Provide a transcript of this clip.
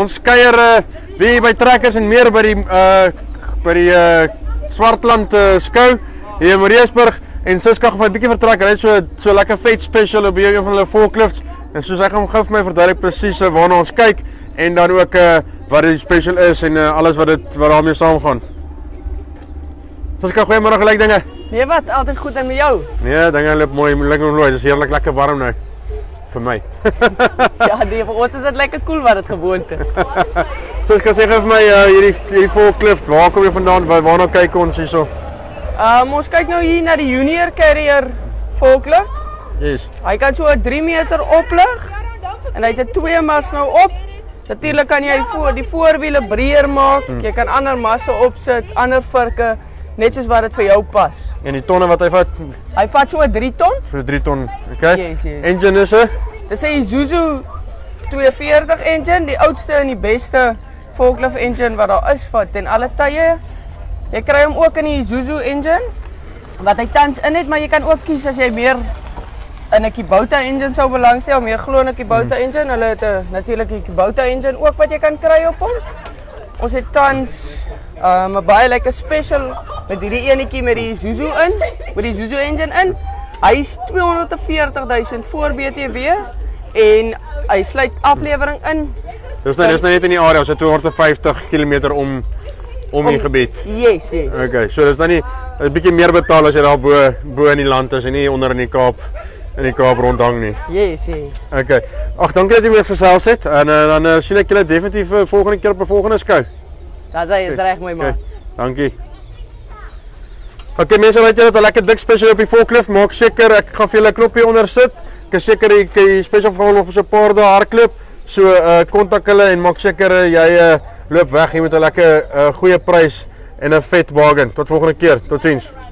Ons kuier weer by Trekkers en meer by die Swartland skou hier in Mariesburg. En Siska gaan 'n bietjie vertrek. Hy het so lekker vet special op een van hulle forklifts. En soos hy gaan gou vir my verduidelik presies waarna ons kyk en dan ook wat die special is en alles wat daarmee saamgaan. Siska, goeiemôre, gelyk dinge. Nee wat, altyd goed en met jou? Nee, dinge loop mooi, lekker mooi. Dit is heerlik lekker warm nou. Vir my. Ja, nee, vir ons is dit lekker cool wat dit gewoond is. Siska, sê gou vir my hierdie forklift, waar kom jy vandaan? Waarna kyk ons hierso? Ons kyk nou hier na die Junior Carrier forklift. Yes. Hy kan so 3 meter oplig en hy het 'n 2 mas nou op. Natuurlik kan jy die voorwiele breër maak. Jy kan ander masse opsit, ander virke, net soos wat dit vir jou pas. En die tonne wat hy vat? Hy vat so 3 ton. So 3 ton. Okay. Yes, yes. Engine is Dis 'n Isuzu 240 engine, die oudste en die beste forklift engine wat daar is vir ten alle tye. Jy kry hom ook in die Isuzu engine wat hy tans in het, maar jy kan ook kies as jy meer in 'n Kubota engine sou belangstel, meer glo in 'n Kubota engine. Hulle het natuurlik 'n Kubota engine ook wat jy kan kry op hom. Ons het tans 'n baie lekker special met hierdie enetjie met die Isuzu in, met die Isuzu engine in. Hy is 240.000 voor BTW en hy sluit aflewering in. Dis nou net in die area, so 250 km om die gebied. Yes, yes. Okay, so dis dan nie 'n bietjie meer betaal as jy daar bo in die land is en nie onder in die Kaap rondhang nie. Yes, yes. Okay. Ag, dankie dat jy my gesels het en dan sien ek julle definitief volgende keer op 'n volgende skou. Dis reg mooi man. Okay, dankie. Okay mense, weet julle dat 'n lekker dik special op die forklift, maak seker ek gaan vir julle 'n knoppie onder sit. Ek is seker jy special vir hulle vir so 'n paar dae hardloop. So kontak hulle en maak seker jy loop weg hier met 'n lekker goeie prys en 'n vet bargain. Tot volgende keer. Totsiens.